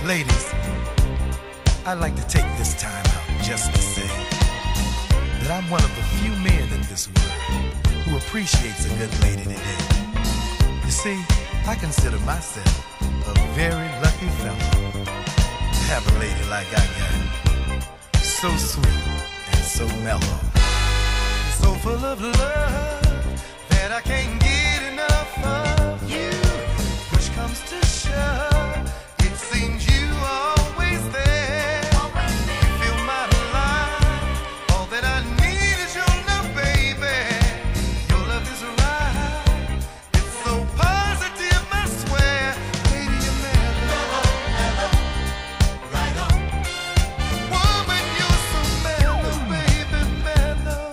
Ladies, I'd like to take this time out just to say that I'm one of the few men in this world who appreciates a good lady today. You see, I consider myself a very lucky fellow to have a lady like I got. So sweet and so mellow. So full of love that I can't get enough of you. Push comes to shove, it seems you are always there. You fill my life, all that I need is your love, baby. Your love is right, it's so positive, I swear. Lady, you're mellow, right on. Woman, you're so mellow, baby, mellow.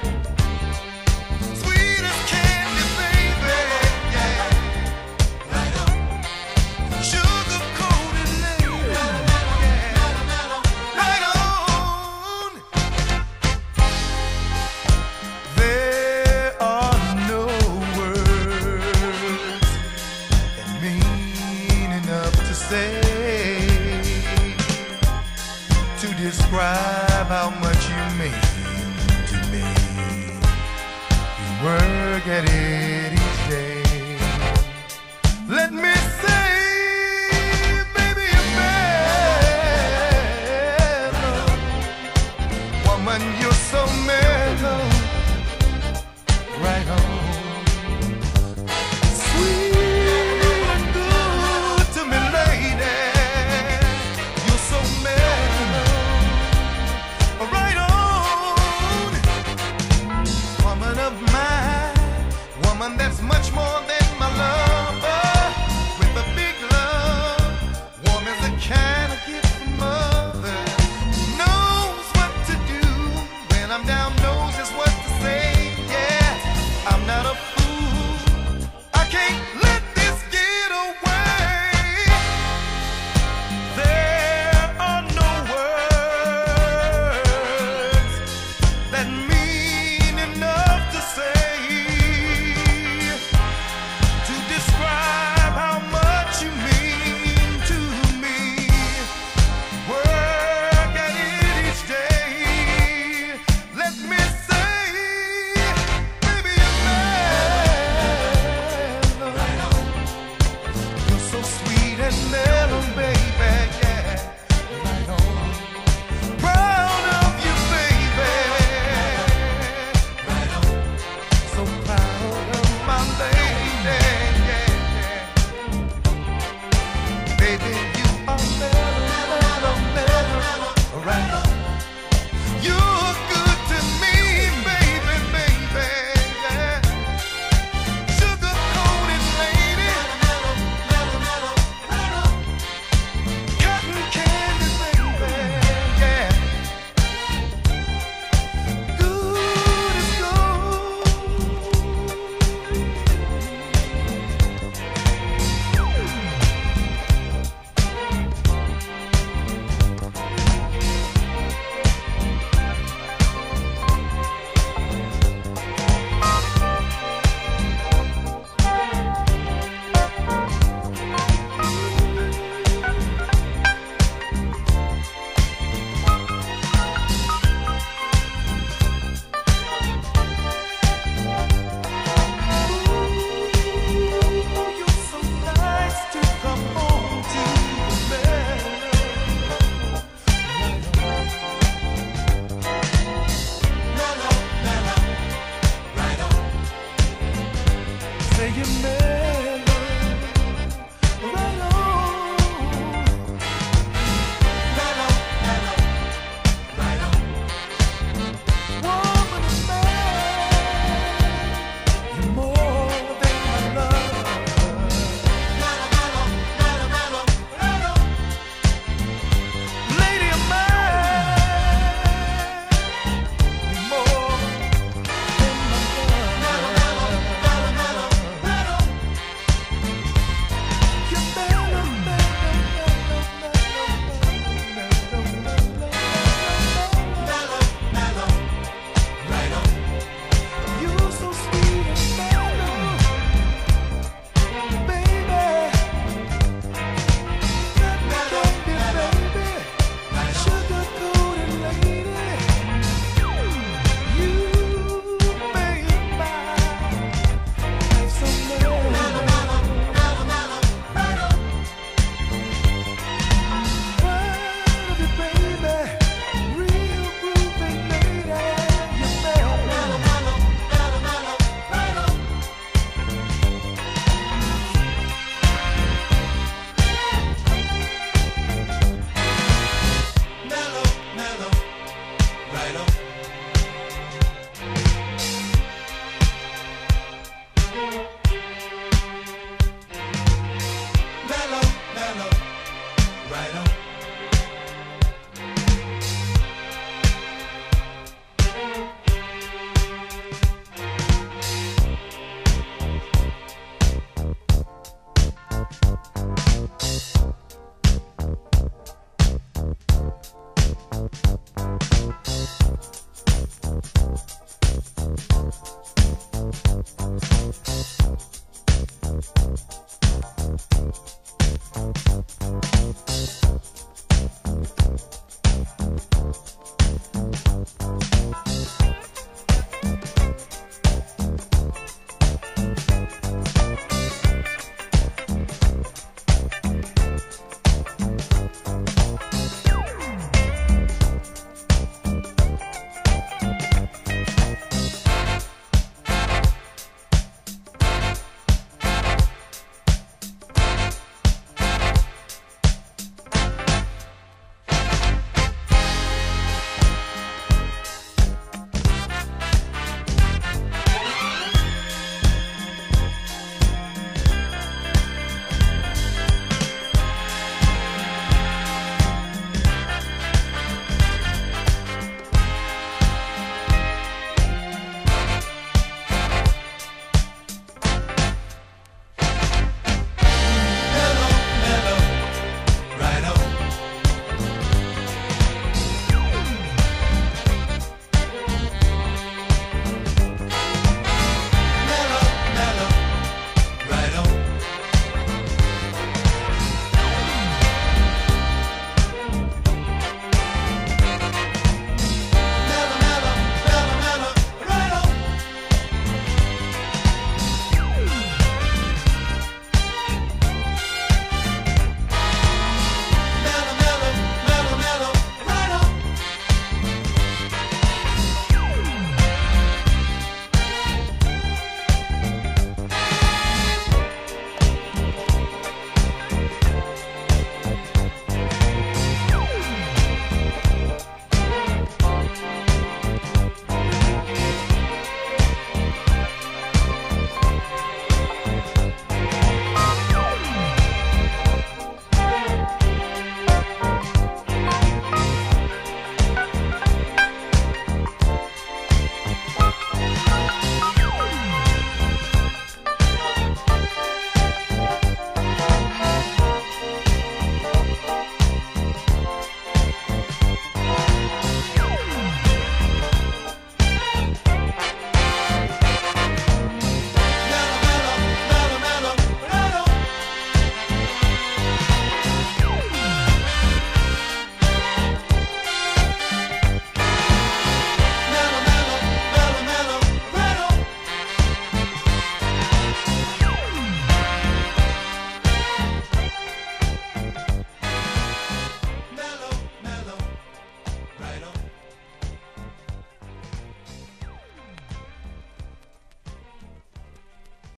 Sweet as candy, baby, yeah. Right on. Sugar-coated lady, yeah. Right on. There are no words that mean enough to say to describe how much you mean to me. You work at it